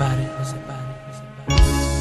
separe, no separe, no separe.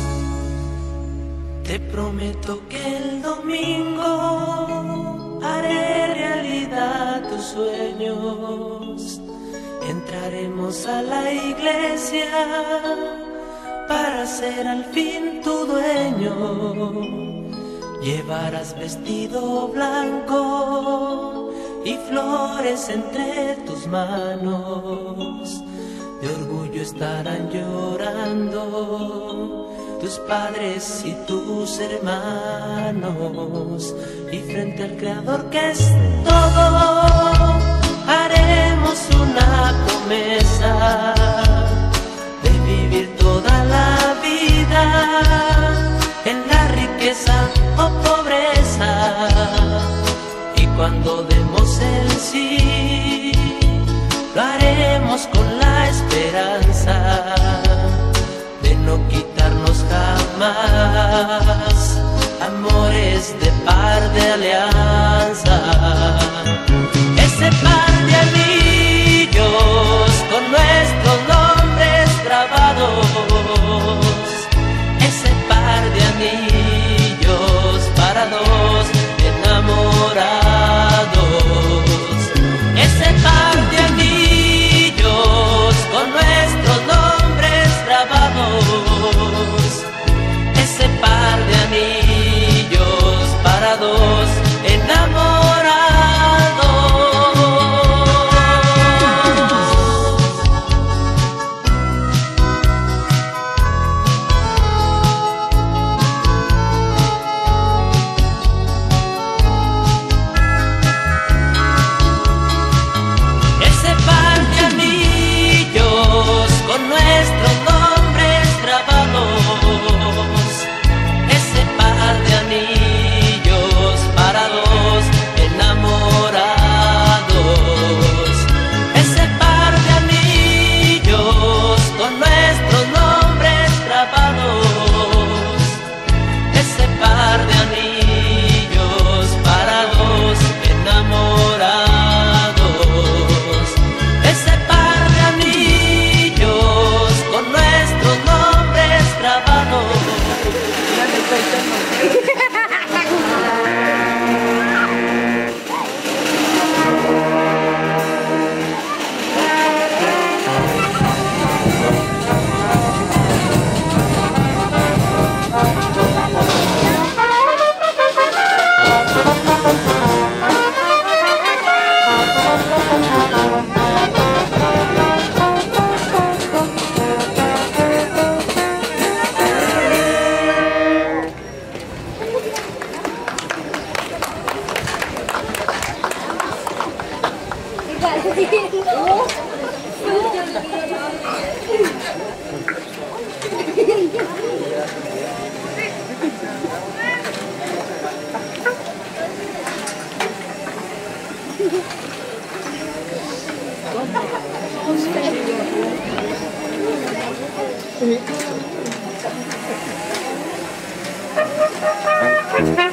Te prometo que el domingo haré realidad tus sueños. Entraremos a la iglesia para ser al fin tu dueño. Llevarás vestido blanco y flores entre tus manos. De orgullo estarán llorando tus padres y tus hermanos. Y frente al Creador que es todo, haremos una promesa de vivir toda la vida en la riqueza o pobreza. Y cuando demos el sí, lo haremos con la esperanza de no quitarnos jamás amores de par de alianza. Ese par de anillos con nuestros nombres grabados. Ese par de anillos para dos enamorados. Ese par de anillos con nuestros nombres grabados. Ese par de anillos para dos enamorados. Ese par de anillos con nuestros nombres grabados. Ese par de anillos para dos enamorados. Ese par de anillos con nuestros nombres grabados. Ese par de anillos para dos enamorados. Ese par de anillos con nuestros nombres grabados. Sí.